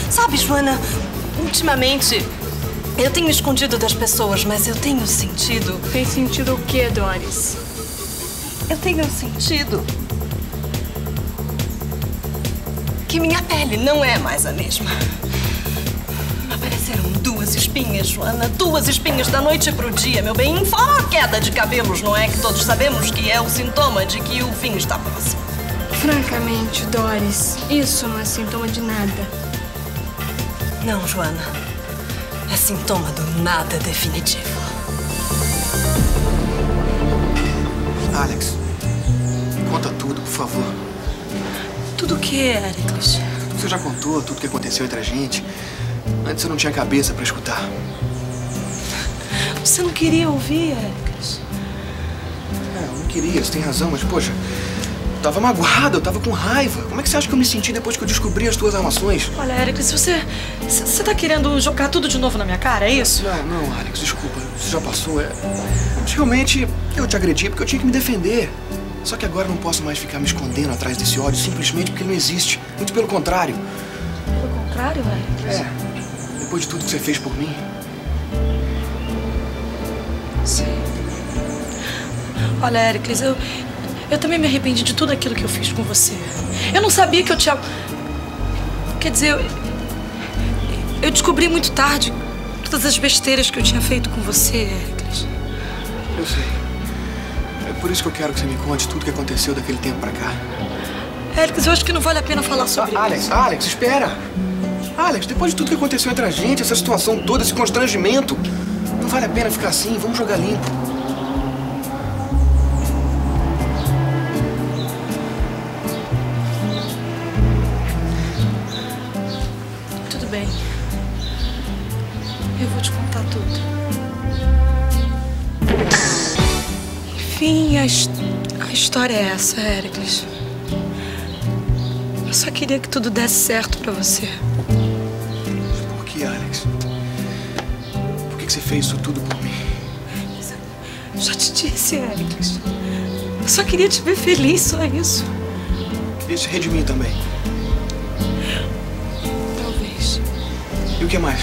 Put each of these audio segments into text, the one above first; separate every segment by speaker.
Speaker 1: Sabe, Joana, ultimamente eu tenho escondido das pessoas, mas eu tenho sentido...
Speaker 2: Tem sentido o quê, Doris?
Speaker 1: Eu tenho sentido que minha pele não é mais a mesma. Apareceram 2 espinhas, Joana. 2 espinhas da noite pro dia, meu bem. Fora a queda de cabelos, não é? Que todos sabemos que é o sintoma de que o fim está próximo.
Speaker 2: Francamente, Doris, isso não é sintoma de nada.
Speaker 1: Não, Joana. É sintoma do nada definitivo.
Speaker 3: Alex, conta tudo, por favor.
Speaker 1: Tudo o que, Éricles?
Speaker 3: Você já contou tudo o que aconteceu entre a gente. Antes eu não tinha cabeça pra escutar.
Speaker 1: Você não queria ouvir, Éricles?
Speaker 3: Eu não queria, você tem razão, mas, poxa, eu tava magoado, eu tava com raiva. Como é que você acha que eu me senti depois que eu descobri as tuas armações?
Speaker 1: Olha, Éricles, você tá querendo jogar tudo de novo na minha cara, é isso?
Speaker 3: Não, Alex, desculpa. Isso já passou. Realmente, eu te agredi porque eu tinha que me defender. Só que agora eu não posso mais ficar me escondendo atrás desse ódio simplesmente porque ele não existe. Muito pelo contrário.
Speaker 1: Pelo contrário, Éricles?
Speaker 3: Depois de tudo que você fez por mim.
Speaker 1: Sim. Olha, Éricles, eu também me arrependi de tudo aquilo que eu fiz com você. Eu não sabia que eu te... Quer dizer, eu descobri muito tarde todas as besteiras que eu tinha feito com você, Éricles.
Speaker 3: Eu sei. É por isso que eu quero que você me conte tudo que aconteceu daquele tempo pra cá.
Speaker 1: Éricles, eu acho que não vale a pena falar sobre isso.
Speaker 3: Alex, espera! Alex, depois de tudo que aconteceu entre a gente, essa situação toda, esse constrangimento, não vale a pena ficar assim, vamos jogar limpo.
Speaker 1: Tudo bem. Eu vou te contar tudo. Enfim, a história é essa, Éricles. Eu só queria que tudo desse certo pra você.
Speaker 3: Por que, Alex? Por que você fez isso tudo por mim?
Speaker 1: Eu já te disse, Éricles. Eu só queria te ver feliz, só isso.
Speaker 3: Queria se redimir também.
Speaker 1: Talvez.
Speaker 3: E o que mais?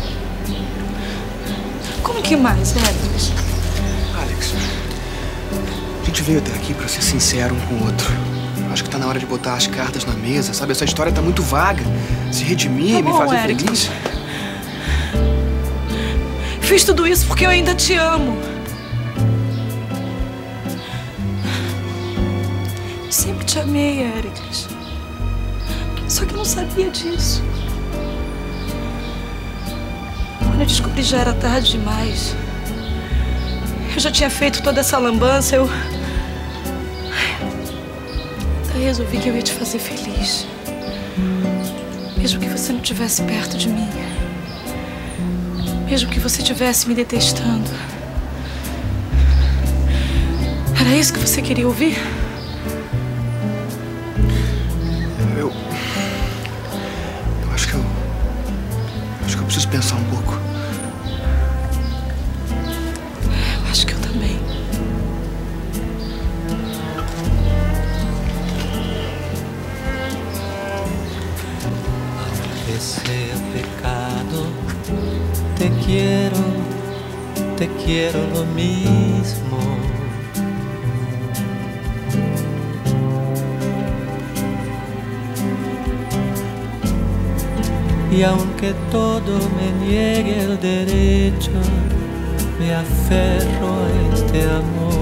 Speaker 1: Como que mais, Éricles?
Speaker 3: Alex, a gente veio até aqui pra ser sincero um com o outro. Acho que tá na hora de botar as cartas na mesa, sabe? Essa história tá muito vaga. Se redimir,
Speaker 1: Tá bom,
Speaker 3: me fazer
Speaker 1: Éricles.
Speaker 3: feliz.
Speaker 1: Fiz tudo isso porque eu ainda te amo. Eu sempre te amei, Éricles. Só que eu não sabia disso. Quando eu descobri, já era tarde demais. Eu já tinha feito toda essa lambança, Daí resolvi que eu ia te fazer feliz. Mesmo que você não estivesse perto de mim. Mesmo que você estivesse me detestando. Era isso que você queria ouvir?
Speaker 3: Eu acho que eu preciso pensar um pouco.
Speaker 1: Eu acho que eu também.
Speaker 4: Ese pecado, te quiero lo mismo. Y aunque todo me niegue el derecho, me aferro a este amor.